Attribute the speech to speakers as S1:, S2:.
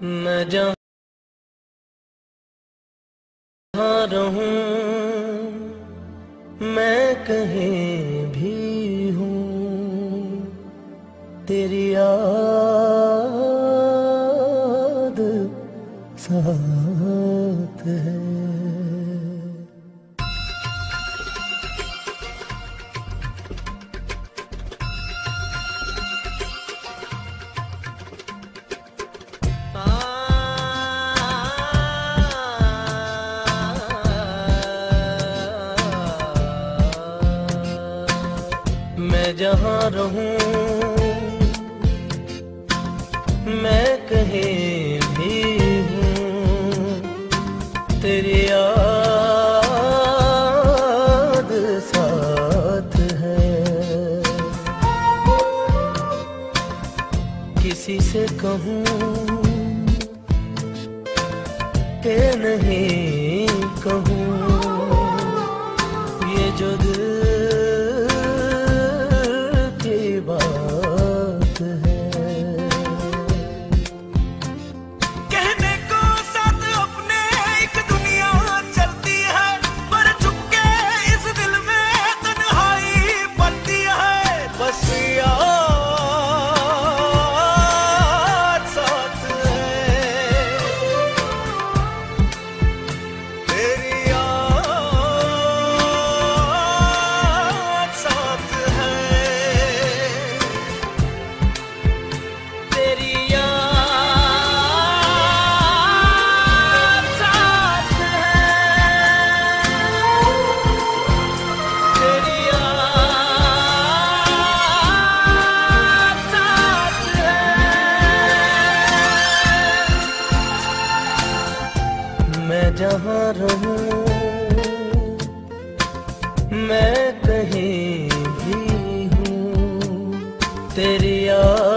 S1: मैं जहाँ रहूं, मैं कहीं भी हूँ, तेरी याद साथ है। मैं जहाँ रहूं, मैं कहीं भी हूँ, तेरी याद साथ है। किसी से कहूँ कि नहीं कहूँ, ये जो दिल बात है।
S2: कहने को साथ अपने एक दुनिया चलती है, पर चुपके इस दिल में तन्हाई पलती है। बस याद साथ है, तेरी याद साथ है।
S1: तेरी याद साथ है, तेरी याद साथ है। मैं जहाँ रहूं, मैं कहीं भी हूँ, तेरी याद